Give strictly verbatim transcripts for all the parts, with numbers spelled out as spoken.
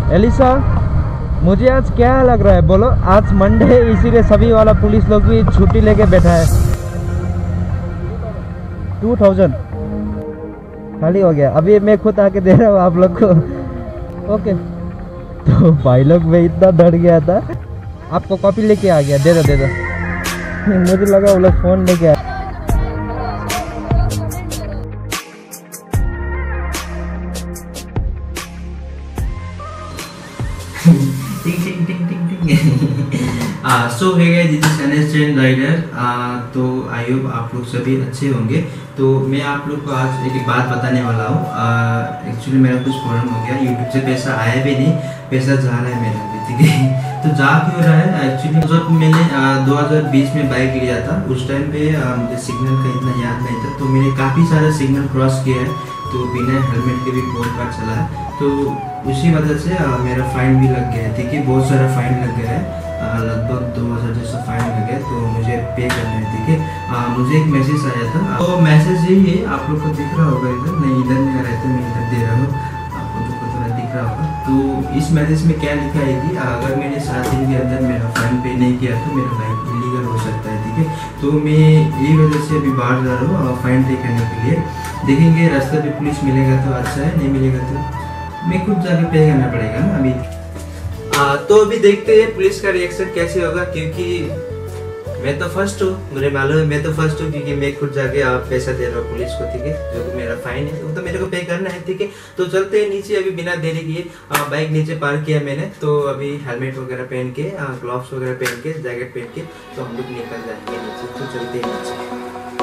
Elisa, मुझे आज क्या लग रहा है बोलो? आज मंडे है, इसीलिए सभी वाला पुलिस लोग भी छुट्टी लेके बैठा है। टू थाउजेंड खाली हो गया। अभी मैं खुद आके दे रहा हूँ आप लोग को। ओके, तो भाई लोग मैं इतना डर गया था। आपको कॉपी लेके आ गया, दे दो दे दो। मुझे लगा वो लोग फोन लेके आए। टिंग टिंग टिंग टिंग टिंग। सो है guys, this is NS train rider. तो आई होप आप लोग सभी अच्छे होंगे। तो मैं आप लोग को आज एक बात बताने वाला हूँ। एक्चुअली मेरा कुछ प्रॉब्लम हो गया, यूट्यूब से पैसा आया भी नहीं, पैसा जा रहा है मेरा भी, ठीक है। तो जा क्यों रहा है? एक्चुअली जब मैंने दो हज़ार बीस में बाइक लिया था, उस टाइम पे आ, मुझे सिग्नल का इतना याद नहीं था, तो मैंने काफ़ी सारे सिग्नल क्रॉस किया है, तो बिना हेलमेट के भी बहुत बार चला है। तो उसी वजह से आ, मेरा फाइन भी लग गया है, ठीक है। बहुत सारा फाइन लग गया है, लगभग दो हज़ार जैसा फाइन लग गया, तो मुझे पे करना है, ठीक है। मुझे एक मैसेज आया था, तो मैसेज यही है, आप लोग को दिख रहा होगा इधर, नहीं इधर नहीं आ रहा है तो मैं इधर दे रहा हूँ, आपको तो थोड़ा दिख रहा होगा। तो इस मैसेज में क्या लिखा है कि अगर मैंने सात दिन के अंदर मेरा फाइन पे नहीं किया तो मेरा बाइक इलीगल हो सकता है, ठीक है। तो मैं यही वजह से अभी बाहर जा रहा हूँ फाइन पे करने के लिए। देखेंगे रास्ते पे पुलिस मिलेगा तो अच्छा है, नहीं मिलेगा तो मैं खुद जाके पे करना पड़ेगा ना अभी। आ, तो अभी देखते हैं पुलिस का रिएक्शन कैसे होगा, क्योंकि मैं तो फर्स्ट हूँ, मुझे मालूम है मैं तो फर्स्ट हूँ, क्योंकि मैं खुद जाके आप पैसा दे रहा हूँ पुलिस को, ठीक है। जो मेरा फाइन है वो तो मेरे को पे करना है, ठीक है। तो चलते हैं नीचे, अभी बिना देरी किए बाइक नीचे पार्क किया मैंने, तो अभी हेलमेट वगैरह पहन के, ग्लव्स वगैरह पहन के, जैकेट पहन के, तो हम लोग निकल जाएंगे नीचे। तो चलते हैं नीचे।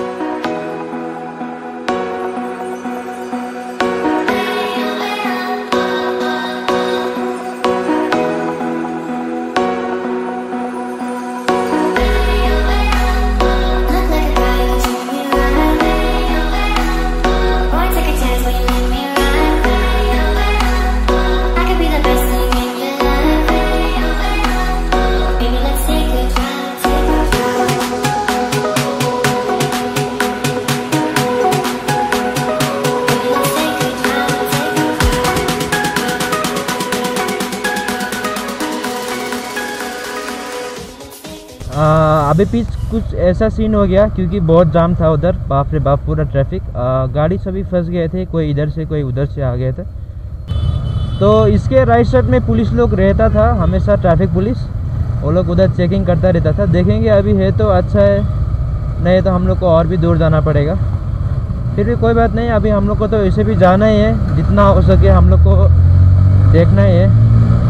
आ, अभी पीछ कुछ ऐसा सीन हो गया, क्योंकि बहुत जाम था उधर, बाप रे बाप पूरा ट्रैफिक। गाड़ी सभी फंस गए थे, कोई इधर से कोई उधर से आ गए थे। तो इसके राइट साइड में पुलिस लोग रहता था हमेशा, ट्रैफिक पुलिस, वो लोग उधर चेकिंग करता रहता था। देखेंगे अभी है तो अच्छा है, नहीं तो हम लोग को और भी दूर जाना पड़ेगा। फिर भी कोई बात नहीं, अभी हम लोग को तो ऐसे भी जाना ही है, जितना हो सके हम लोग को देखना ही है।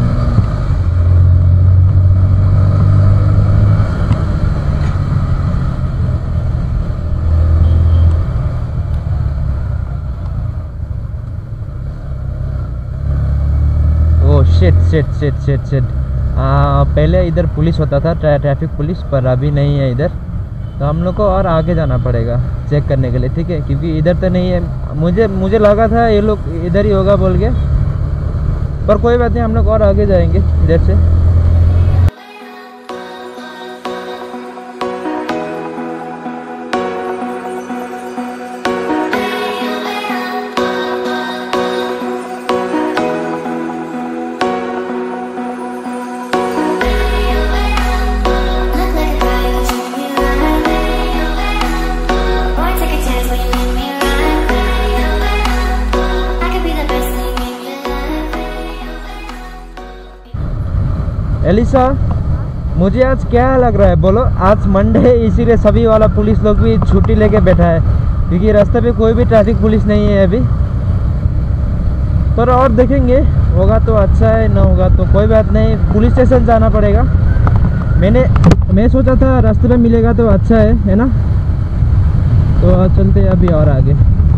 शेट शेट शेट शेट शेट पहले इधर पुलिस होता था, ट्रै, ट्रैफिक पुलिस, पर अभी नहीं है इधर। तो हम लोग को और आगे जाना पड़ेगा चेक करने के लिए, ठीक है, क्योंकि इधर तो नहीं है। मुझे मुझे लगा था ये लोग इधर ही होगा बोल के, पर कोई बात नहीं, हम लोग और आगे जाएंगे इधर से। एलिसा, मुझे आज क्या लग रहा है बोलो? आज मंडे है, इसीलिए सभी वाला पुलिस लोग भी छुट्टी लेके बैठा है, क्योंकि रास्ते पे कोई भी ट्रैफिक पुलिस नहीं है अभी। तो और देखेंगे, होगा तो अच्छा है, ना होगा तो कोई बात नहीं, पुलिस स्टेशन जाना पड़ेगा। मैंने मैं सोचा था रास्ते में मिलेगा तो अच्छा है है ना। तो चलते हैं अभी और आगे।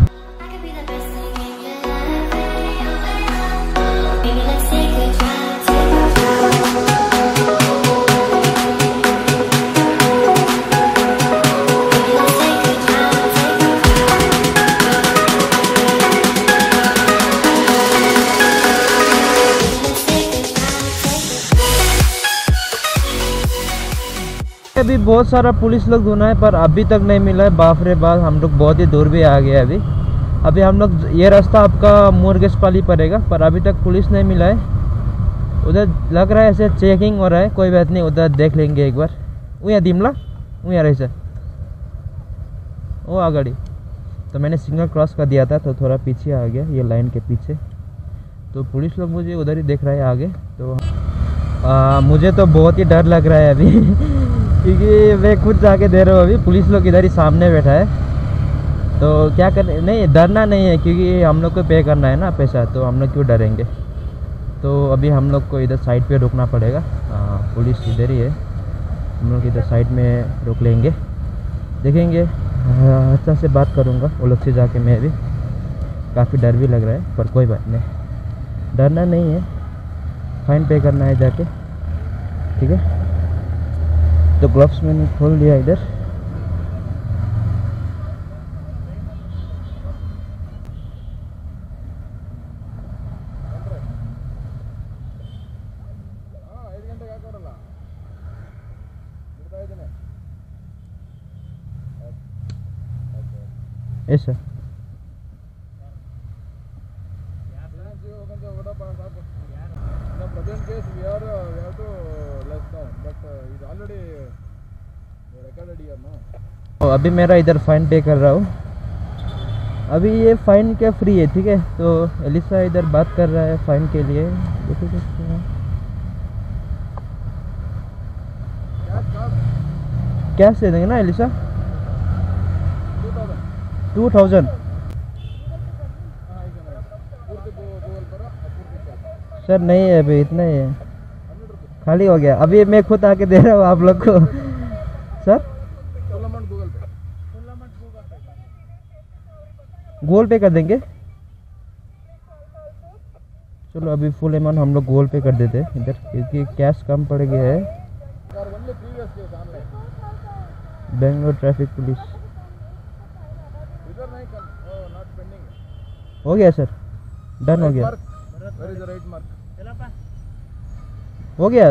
अभी बहुत सारा पुलिस लोग ढूंढा है, पर अभी तक नहीं मिला है। बाप रे बाप, हम लोग बहुत ही दूर भी आ गए अभी। अभी हम लोग ये रास्ता आपका मुर्गेश पाली पड़ेगा, पर अभी तक पुलिस नहीं मिला है। उधर लग रहा है ऐसे चेकिंग हो रहा है, कोई बात नहीं, उधर देख लेंगे एक बार। वो यहाँ दिमला वो यहाँ रही सर वो आ गाड़ी। तो मैंने सिग्नल क्रॉस कर दिया था तो थोड़ा पीछे आ गया, ये लाइन के पीछे। तो पुलिस लोग मुझे उधर ही देख रहा है आगे। तो आ, मुझे तो बहुत ही डर लग रहा है अभी क्योंकि मैं खुद जाके दे रहा हूँ, अभी पुलिस लोग इधर ही सामने बैठा है। तो क्या करने, नहीं डरना नहीं है क्योंकि हम लोग को पे करना है ना पैसा, तो हम लोग क्यों डरेंगे। तो अभी हम लोग को इधर साइड पे रुकना पड़ेगा। आ, पुलिस इधर ही है, हम लोग इधर साइड में रुक लेंगे, देखेंगे। अच्छा से बात करूँगा वो लोग से जाके। मैं भी काफ़ी डर भी लग रहा है पर कोई बात नहीं, डरना नहीं है, फाइन पे करना है जाके, ठीक है। तो ग्लव्स मैंने खोल दिया इधर। ऐसा अभी मेरा इधर फाइन पे कर रहा हूँ। अभी ये फ़ाइन क्या फ्री है, ठीक है। तो एलिसा इधर बात कर रहा है फ़ाइन के लिए। कैश दे देंगे ना एलिसा, टू थाउजेंड। सर नहीं है अभी, इतना ही है, खाली हो गया। अभी मैं खुद आके दे रहा हूँ आप लोग को। सर गूगल पे कर देंगे। चलो अभी फुल अमाउंट हम लोग गूगल पे कर देते हैं इधर, क्योंकि कैश कम पड़ गया है। बेंगलोर ट्रैफिक पुलिस हो गया सर, डन हो गया, हो गया।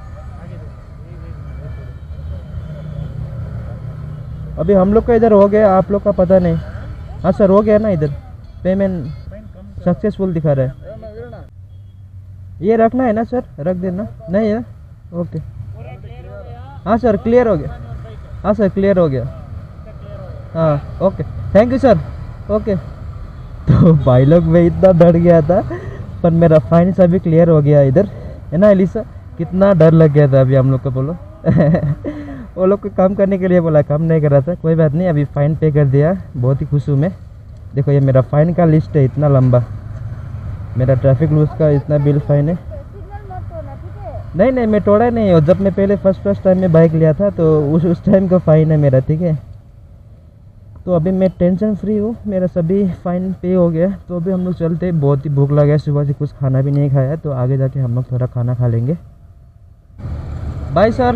अभी हम लोग का इधर हो गया, आप लोग का पता नहीं। हाँ सर हो गया ना, इधर पेमेंट सक्सेसफुल दिखा रहा है। ये रखना है ना सर, रख देना। नहीं है, ओके। हाँ सर क्लियर हो गया, हाँ सर क्लियर हो गया, हाँ okay thank you sir, okay. तो भाई लोग मैं इतना डर गया था पर मेरा फाइन सभी क्लियर हो गया इधर, है ना एलिसा। कितना डर लग गया था अभी हम लोग को, बोलो। वो लोग को काम करने के लिए बोला, काम नहीं कर रहा था। कोई बात नहीं, अभी फ़ाइन पे कर दिया, बहुत ही खुश हूँ मैं। देखो ये मेरा फ़ाइन का लिस्ट है, इतना लंबा मेरा ट्रैफिक रूल्स का इतना बिल फ़ाइन है। नहीं नहीं मैं तोड़ा नहीं है, जब मैं पहले फर्स्ट फर्स्ट टाइम में बाइक लिया था तो उस उस टाइम का फ़ाइन है मेरा, ठीक है। तो अभी मैं टेंशन फ्री हूँ, मेरा सभी फ़ाइन पे हो गया। तो अभी हम लोग चलते, बहुत ही भूख लगा है, सुबह से कुछ खाना भी नहीं खाया। तो आगे जाके हम लोग थोड़ा खाना खा लेंगे। Bye sir.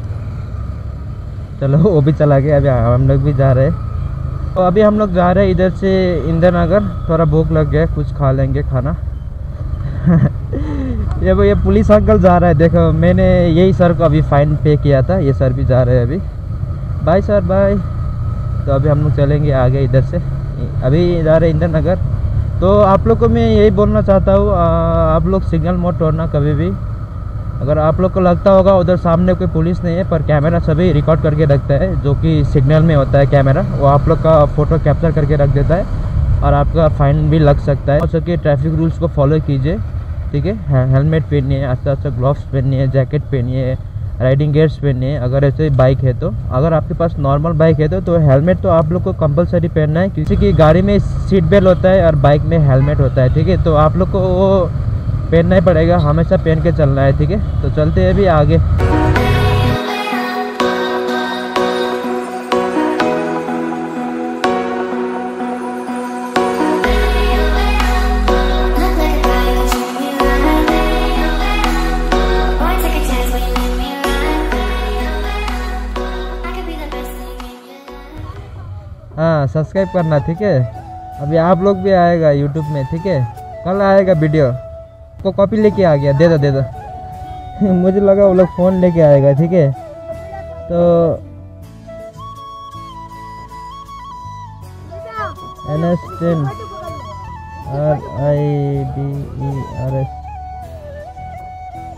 चलो वो भी चला गया, अभी हम लोग भी जा रहे हैं। तो अभी हम लोग जा रहे हैं इधर से इंदिरा नगर, थोड़ा भूख लग गया, कुछ खा लेंगे खाना। ये वो ये पुलिस अंकल जा रहा है, देखो मैंने यही सर को अभी फ़ाइन पे किया था, ये सर भी जा रहे हैं अभी। Bye sir bye. तो अभी हम लोग चलेंगे आगे इधर से, अभी जा रहे हैं इंदिरा नगर। तो आप लोग को मैं यही बोलना चाहता हूँ, आप लोग सिग्नल मत तोड़ना कभी भी। अगर आप लोग को लगता होगा उधर सामने कोई पुलिस नहीं है, पर कैमरा सभी रिकॉर्ड करके रखता है, जो कि सिग्नल में होता है कैमरा, वो आप लोग का फ़ोटो कैप्चर करके रख देता है और आपका फ़ाइन भी लग सकता है। हो सके ट्रैफिक रूल्स को फॉलो कीजिए, ठीक है। हेलमेट पहनिए, अच्छा अच्छा ग्लव्स पहनिए, जैकेट पहनिए, राइडिंग गेयर्स पहनिए अगर ऐसे बाइक है तो। अगर आपके पास नॉर्मल बाइक है तो तो हेलमेट तो आप लोग को कंपलसरी पहनना है, क्योंकि गाड़ी में सीट बेल्ट होता है और बाइक में हेलमेट होता है, ठीक है। तो आप लोग को वो पहनना ही पड़ेगा, हमेशा पहन के चलना है, ठीक है। तो चलते हैं अभी आगे। हाँ सब्सक्राइब करना, ठीक है। अभी आप लोग भी आएगा यूट्यूब में, ठीक है। कल आएगा वीडियो। को कॉपी लेके आ गया, दे दो दे दो। मुझे लगा वो लोग फ़ोन लेके आएगा, ठीक है। तो N S ten R I D E R S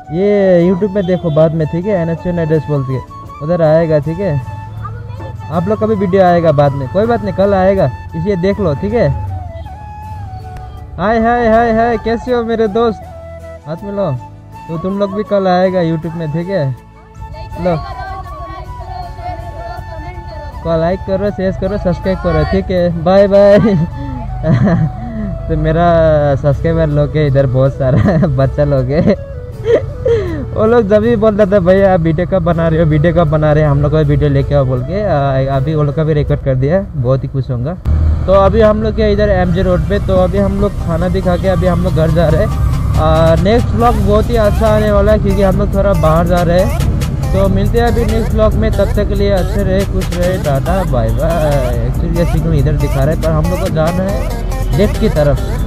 ये यूट्यूब में देखो बाद में, ठीक है, एन एच एन एड्रेस बोल के उधर आएगा, ठीक है। आप लोग का भी वीडियो आएगा बाद में, कोई बात नहीं, कल आएगा, इसलिए देख लो, ठीक है। हाय हाय हाय हाय, कैसे हो मेरे दोस्त, हाथ मिलो। तो तुम लोग भी कल आएगा यूट्यूब में, ठीक है। लो को लाइक करो, शेयर करो, सब्सक्राइब करो, ठीक है। Bye bye. तो मेरा सब्सक्राइबर लोग है इधर बहुत सारा बच्चा लोग है। वो लोग जब भी बोल रहे थे भैया आप वीडियो कब बना रहे हो, वीडियो कब बना रहे हैं, हम लोग का वीडियो लेके आओ बोल के। अभी वो लोग का भी रिकॉर्ड कर दिया, बहुत ही खुश होंगे। तो अभी हम लोग के इधर एम जे रोड पे, तो अभी हम लोग खाना भी खा के अभी हम लोग घर जा रहे हैं। नेक्स्ट व्लॉग बहुत ही अच्छा आने वाला है क्योंकि हम लोग थोड़ा बाहर जा रहे हैं। तो मिलते हैं अभी नेक्स्ट व्लॉग में, तब तक के लिए अच्छे रहे, खुश रहे, टाटा बाय बाय। एक्चुअली ये सिग्नल इधर दिखा रहे हैं पर हम लोग को जाना है लेफ्ट की तरफ।